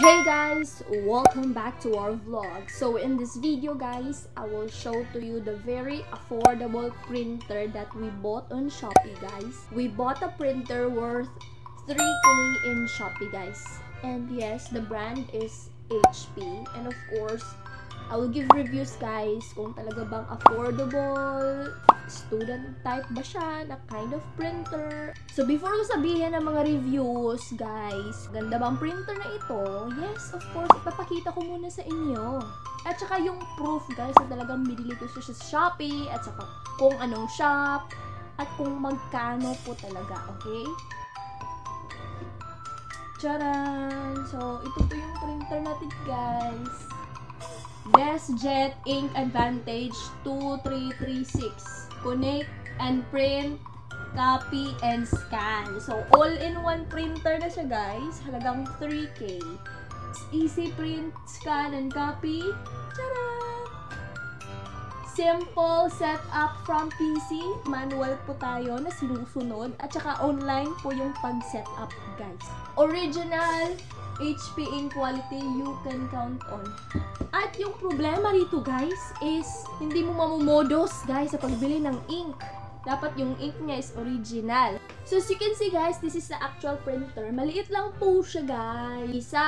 Hey guys, welcome back to our vlog. So in this video guys, I will show to you the very affordable printer that we bought on Shopee guys. We bought a printer worth 3K in Shopee guys. And yes, the brand is HP. And of course, I will give reviews guys kung talaga bang affordable, student type ba siya na kind of printer. So before ko sabihin ang mga reviews guys, ganda bang printer na ito? Yes, of course, ipapakita ko muna sa inyo. At saka yung proof guys na talagang binili ko siya sa Shopee, at saka kung anong shop, at kung magkano po talaga, okay? Tcharan! So ito po yung printer natin guys. DeskJet Ink Advantage 2336. Connect and print, copy and scan. So all-in-one printer na siya guys. Halagang 3K. Easy print, scan and copy. Tcharan! Simple setup from PC. Manual po tayo na sinusunod. At saka online po yung pag-setup guys. Original HP ink quality you can count on. At yung problema rito guys is hindi mo mamomodos guys sa pagbili ng ink. Dapat yung ink niya is original. So as you can see guys, this is the actual printer. Maliit lang po siya guys. Isa.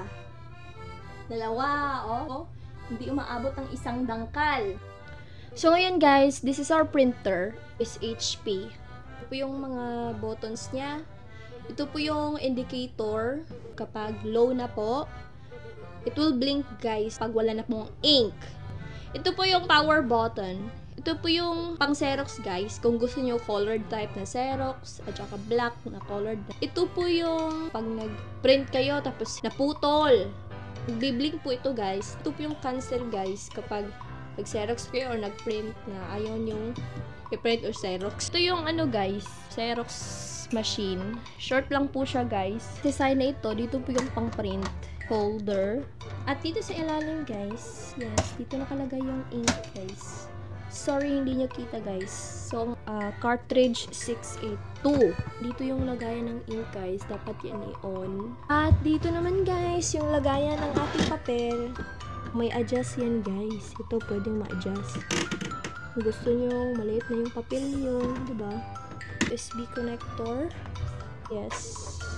Dalawa. Oh. Hindi umaabot ng isang dangkal. So ngayon guys, this is our printer. Is HP. Ito po yung mga buttons niya. Ito po yung indicator kapag low na po. It will blink guys pag wala na pong ink. Ito po yung power button. Ito po yung pang Xerox guys. Kung gusto nyo colored type na Xerox at saka black na colored. Ito po yung pag nag-print kayo tapos naputol. Nagbi-blink po ito guys. Ito po yung cancel guys kapag nag-Xerox kayo or nag-print na ayaw nyo i-print or Xerox. Ito yung ano guys, Xerox machine. Short lang po siya guys. Design na ito, dito po yung pang print holder. At dito sa ilalim guys, yes, dito nakalagay yung ink guys. Sorry hindi nyo kita guys. So, cartridge 682. Dito yung lagayan ng ink guys. Dapat yan i-on. At dito naman guys, yung lagayan ng ating papel. May adjust yan guys. Ito pwedeng ma-adjust. Kung gusto nyo, maliit na yung papel nyo, diba? USB connector. Yes.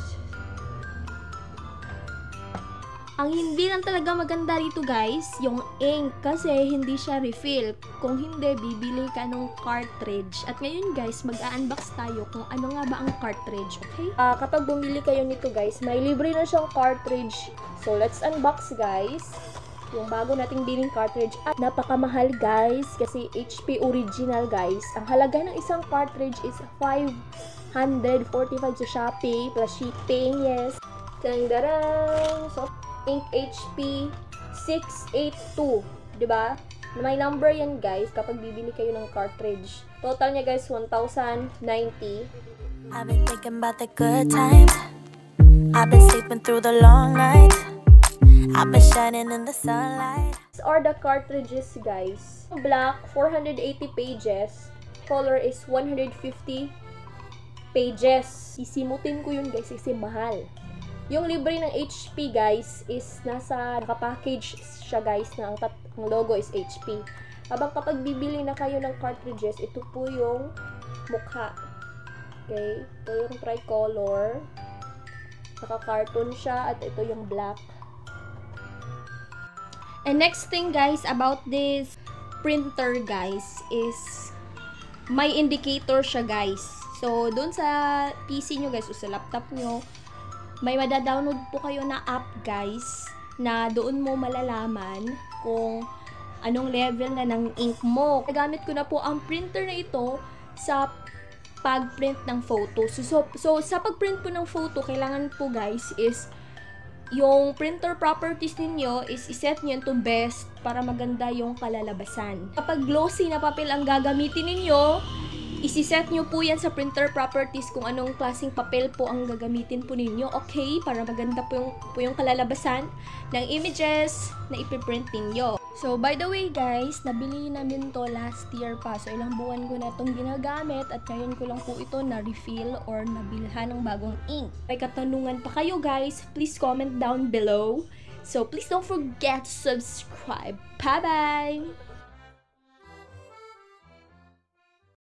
Ang hindi lang talaga maganda rito guys, yung ink kasi hindi siya refill. Kung hindi, bibili ka ng cartridge. At ngayon guys, mag-unbox tayo kung ano nga ba ang cartridge, okay? Kapag bumili kayo nito guys, may libre na siyang cartridge. So let's unbox guys. Yung bago nating biling cartridge. At napakamahal guys kasi HP original guys. Ang halaga ng isang cartridge is 545 sa Shopee plus shipping. Yes. Tangdarang! So, ink HP 682. Diba? May number yan guys kapag bibili kayo ng cartridge. Total niya guys 1,090. I've been thinking about the good times. I've been sleeping through the long nights. I've been shining in the sunlight. These are the cartridges guys. Black 480 pages. Color is 150 pages. Sisimutin ko yun guys kasi mahal. Yung libre ng HP guys is nasa naka-package siya guys na ang logo is HP. Habang kapag bibili na kayo ng cartridges, ito po yung mukha. Okay? Ito yung tricolor. Naka-cartoon siya at ito yung black. And next thing guys about this printer guys is may indicator siya guys. So doon sa PC nyo guys o sa laptop nyo, may madadownload po kayo na app guys na doon mo malalaman kung anong level na ng ink mo. Nagamit ko na po ang printer na ito sa pag-print ng photo. So sa pag-print po ng photo, kailangan po guys is yung printer properties ninyo is iset nyo to best para maganda yung kalalabasan. Kapag glossy na papel ang gagamitin ninyo, isiset nyo po yan sa printer properties kung anong klaseng papel po ang gagamitin po ninyo. Okay? Para maganda po yung kalalabasan ng images na ipiprint ninyo. So, by the way guys, nabili namin to last year pa. So, ilang buwan ko na itong ginagamit at ngayon ko lang po ito na-refill or nabilhan ng bagong ink. May katanungan pa kayo guys, please comment down below. So, please don't forget to subscribe. Bye-bye!